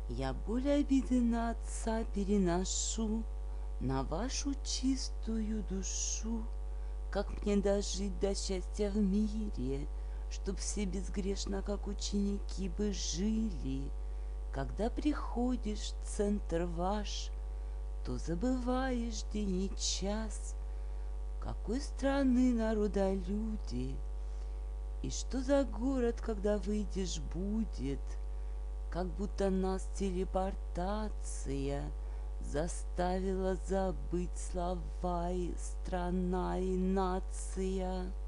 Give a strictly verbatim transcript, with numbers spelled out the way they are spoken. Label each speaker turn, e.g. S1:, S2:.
S1: Я боль обиды на отца переношу на вашу чистую душу. Как мне дожить до счастья в мире, чтоб все безгрешно, как ученики, бы жили? Когда приходишь в центр ваш, то забываешь день и час, какой страны народа люди, и что за город, когда выйдешь, будет, как будто нас телепортация заставила забыть слова и страна и нация.